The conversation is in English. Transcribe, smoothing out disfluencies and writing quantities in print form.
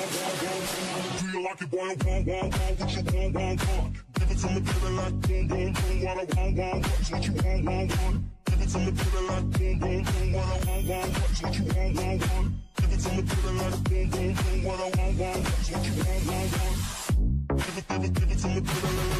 Do you like it, boy? I want, what you want. Give it to me, baby, like boom, boom, boom. What I want, is what you want. Give it to me, baby, like boom, boom, boom. What I want, is what you want. Give it to me, baby, like boom, boom, boom. What I want, is what you want. Give it to me, baby, like